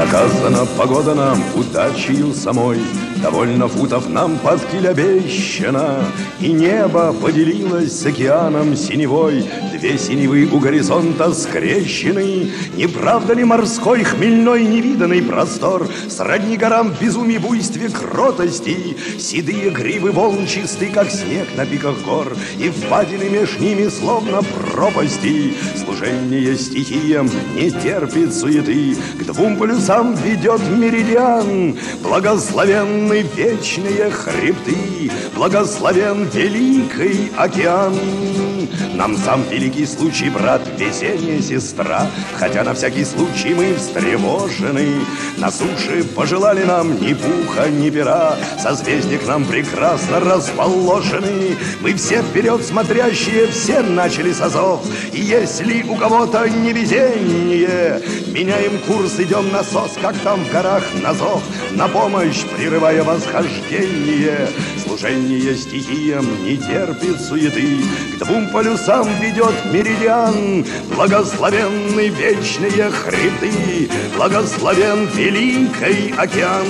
Наказана погода нам удачею самой, довольно футов нам под киль обещано, и небо поделилось с океаном синевой. Две синевы у горизонта скрещены. Не правда ли морской хмельной невиданный простор сродни горам в безумии, буйстве, кротости? Седые гривы волн чисты, как снег на пиках гор, и впадины меж ними словно пропасти. Служение стихиям не терпит суеты, к двум полюсам ведет меридиан. Благословенны вечные хребты, благословен великий океан. Нам сам великий случай, брат, весенняя сестра, хотя на всякий случай мы встревожены. На суше пожелали нам ни пуха, ни пера, созвездия к нам прекрасно расположены. Мы все вперед смотрящие, все начали с азов, и если у кого-то невезение, меняем курс, идем на сос, как там в горах на зов, на помощь прерывая восхождение. Служение стихиям не терпит суеты, к двум полюсам ведет меридиан. Благословенны вечные хребты, благословен великий океан.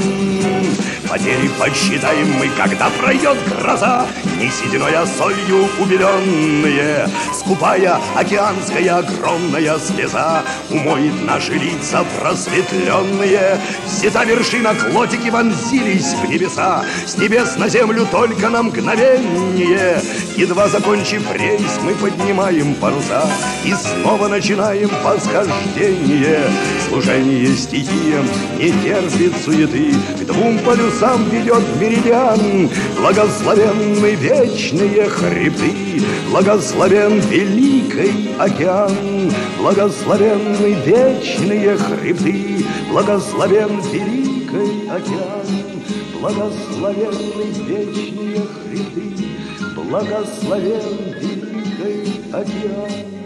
Потери подсчитаем мы, когда пройдет гроза, не сединой, а солью убеленные. Скупая океанская огромная слеза умоет наши лица просветленные. Взята вершина, клотики вонзились в небеса, с небес на землю только на мгновение. Едва закончив рейс, мы поднимаем паруса и снова начинаем восхождение. Служение стихиям не терпит суеты, к двум полюсам ведет меридиан. Благословенны вечные хребты, благословен великий океан. Благословенны вечные хребты, благословен великий океан. Благословенны вечные хребты, благословен великий океан.